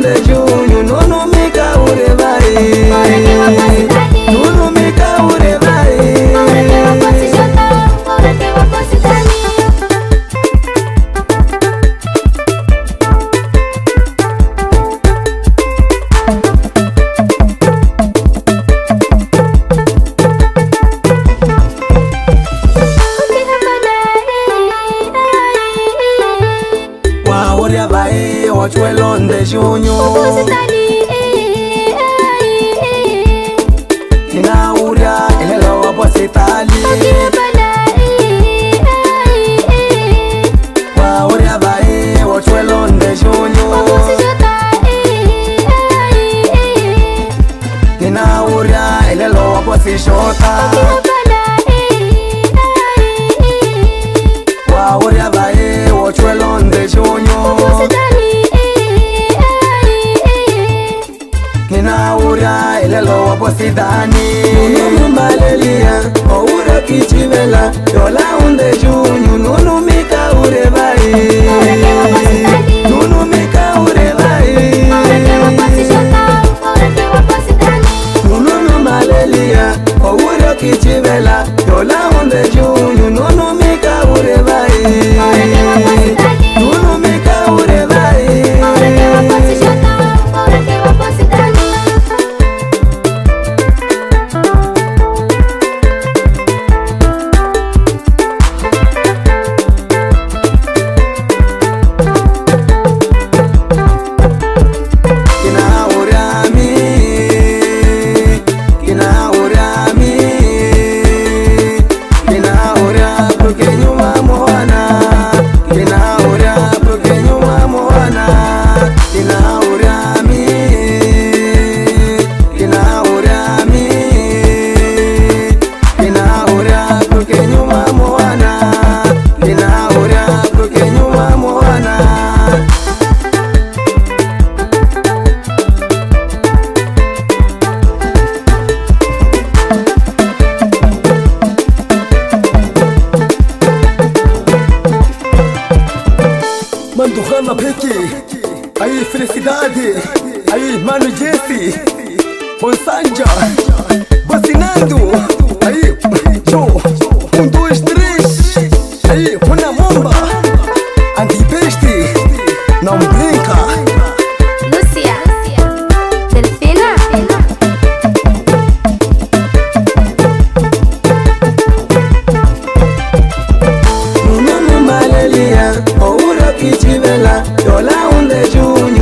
unde junho, nono mika ure vai. Nono mika ure vai. Ure vai, ochuelo unde junho. Ina uria, elelo wapositali. Wa ure vai, ochuelo unde junho. Ina uria, elelo waposishota. Wa ure vai, ochuelo unde junho. Kina ura ilelo waposidani. Nunu malelia, o ura kichivela. Yola unde junyo, nunu mika ure vai. Nunu mika ure vai. Nunu malelia, o ura kichivela. Yola unde junyo, nunu mika ure vai. Nunu mika ure vai. Mando Rama Peki, aí felicidade, aí Mano Jesse, Bonsanja, Bocinando, aí Joe, 1, 2, 3, aí Runa Momba, Antibeste, não brinca. Lúcia, Delfina. Nunu malelia, o ura kichivela. Yola unde junyo.